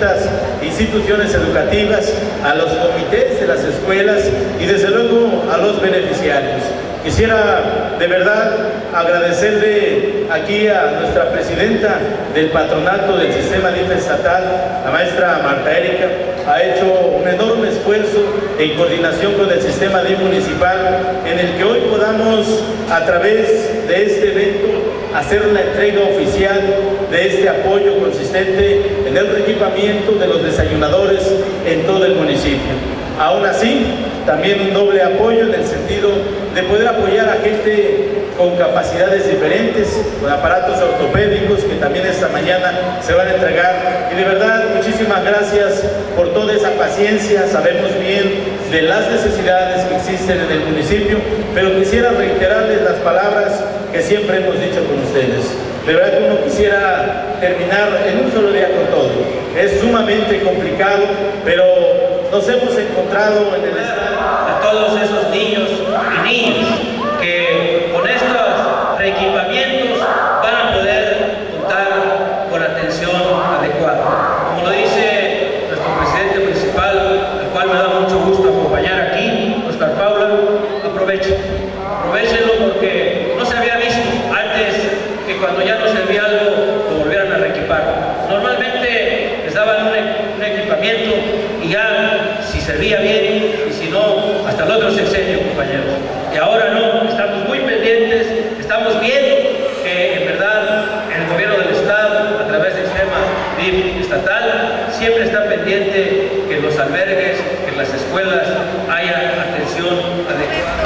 distintas instituciones educativas, a los comités de las escuelas y desde luego a los beneficiarios. Quisiera de verdad agradecerle aquí a nuestra presidenta del patronato del sistema DIF estatal, la maestra Marta Erika. Ha hecho un enorme esfuerzo en coordinación con el sistema DIF municipal, en el que hoy podamos, a través de este evento, hacer una entrega oficial de este apoyo consistente en el reequipamiento de los desayunadores en todo el municipio. Aún así, también un doble apoyo en el sentido de poder apoyar a gente con capacidades diferentes, con aparatos ortopédicos que también esta mañana se van a entregar. Y de verdad, muchísimas gracias por toda esa paciencia. Sabemos bien de las necesidades que existen en el municipio, pero quisiera reiterarles las palabras que siempre hemos dicho con ustedes. De verdad que uno quisiera terminar en un solo día con todo. Es sumamente complicado, pero nos hemos encontrado en el estado a todos esos niños y niñas que con estos reequipamientos van a poder contar con atención adecuada. Como lo dice nuestro presidente principal, al cual me da mucho gusto acompañar aquí, Oscar Paula, aprovechenlo porque no se había visto antes que cuando ya no servía algo lo volvieran a reequipar. Normalmente les daban un equipamiento y ya si servía bien y si no, hasta el otro sexenio, compañeros. Y ahora no, estamos muy pendientes, estamos viendo que en verdad el gobierno del estado, a través del sistema DIF estatal, siempre está pendiente que en los albergues, que en las escuelas haya atención adecuada.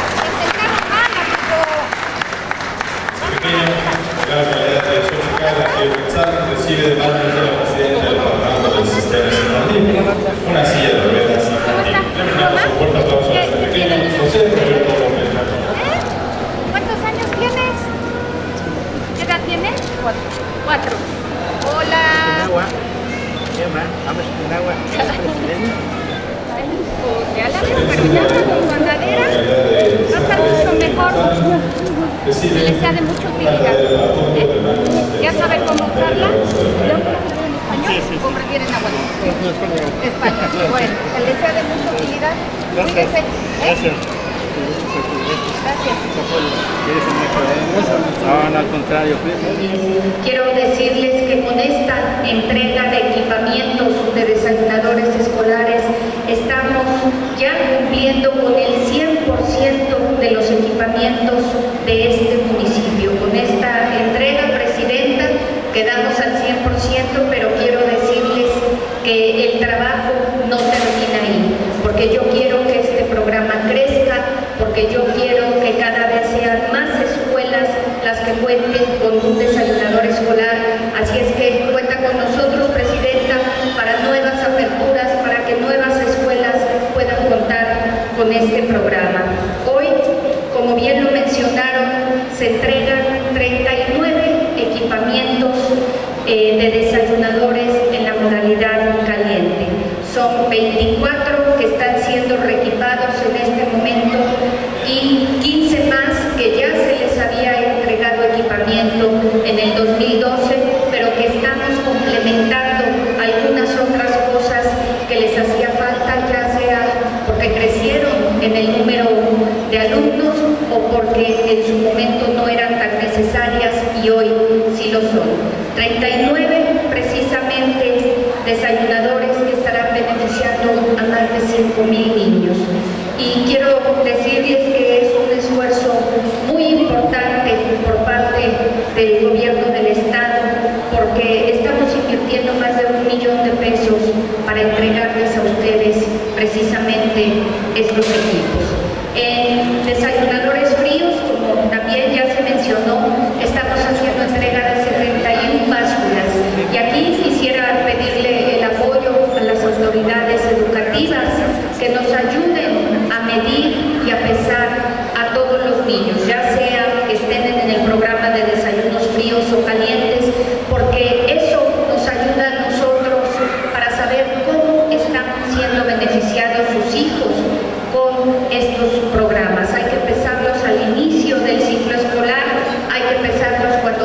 Recibe de manos de la presidenta del patronato del sistema educativo una silla de ruedas. Terminamos un fuerte aplauso a este pequeño José Roberto López. ¿Cuántos años tienes? ¿Qué edad tienes? 4. Hola. Agua. Vamos con agua. Ya la veo, pero ya con andadera va a estar mucho mejor. Se les sea de mucha utilidad. Ya sabe cómo usarla. ¿En español o prefieren agua? Español. Bueno, que les sea de mucha utilidad. Cuídense. Gracias. Gracias. No, al contrario. Quiero decirles que con esta entrega de equipamientos de desayunadores escolares estamos ya cumpliendo con el 100% de los equipamientos de este municipio. Con esta entrega, presidenta, quedamos al 100%, pero quiero decirles que el trabajo no termina ahí, porque yo quiero que este programa crezca, porque yo quiero que cada vez sean más escuelas las que cuenten con un desayunador escolar. Así es que cuenta con nosotros, presidenta, para nuevas aperturas, para que nuevas escuelas puedan contar con este programa. Hoy, como bien lo mencionaron, se entregan 39 equipamientos de desayunadores en la modalidad caliente. Son 24 que están siendo reequipados en este momento y 15 más que ya se les había entregado equipamiento en el 2012, pero que estamos complementando algunas otras cosas que les hacía falta, ya sea porque crecieron en el número de alumnos o porque en su momento no eran tan necesarias y hoy sí lo son. 39 precisamente desayunadores que estarán beneficiando a más de 5,000 niños. Y quiero decirles que es un esfuerzo muy importante por parte del gobierno del estado, porque estamos invirtiendo más de $1 millón para entregarles a ustedes precisamente estos equipos. En desayunadores fríos, como también ya se mencionó, estamos haciendo entrega de 71 básculas. Y aquí quisiera pedirle el apoyo a las autoridades educativas que nos ayuden a medir y a pesar a todos los niños, ya sea que estén en el programa de desayunos fríos o calientes, porque eso nos ayuda a nosotros para saber cómo están siendo beneficiados sus hijos con estos programas. Hay que pesarlos al inicio del ciclo escolar, hay que pesarlos cuando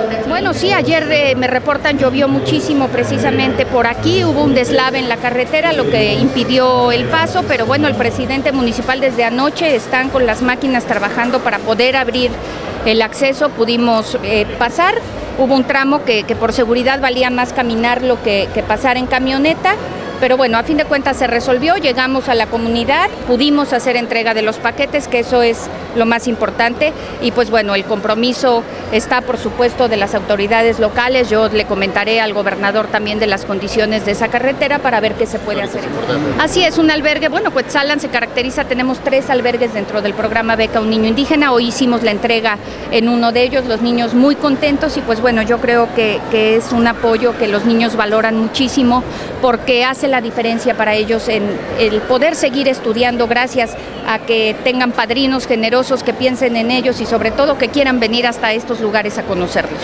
sí, ayer me reportan llovió muchísimo precisamente por aquí, hubo un deslave en la carretera, lo que impidió el paso, pero bueno, el presidente municipal desde anoche están con las máquinas trabajando para poder abrir el acceso, pudimos pasar. Hubo un tramo que por seguridad valía más caminarlo que pasar en camioneta, pero bueno, a fin de cuentas se resolvió, llegamos a la comunidad, pudimos hacer entrega de los paquetes, que eso es lo más importante, y pues bueno, el compromiso está por supuesto de las autoridades locales. Yo le comentaré al gobernador también de las condiciones de esa carretera para ver qué se puede hacer. Así es, un albergue, bueno, Cuetzalan se caracteriza, tenemos 3 albergues dentro del programa Beca Un Niño Indígena, hoy hicimos la entrega en uno de ellos, los niños muy contentos y pues bueno, yo creo que es un apoyo que los niños valoran muchísimo porque hace la diferencia para ellos en el poder seguir estudiando gracias a que tengan padrinos generosos que piensen en ellos y sobre todo que quieran venir hasta estos lugares a conocerlos.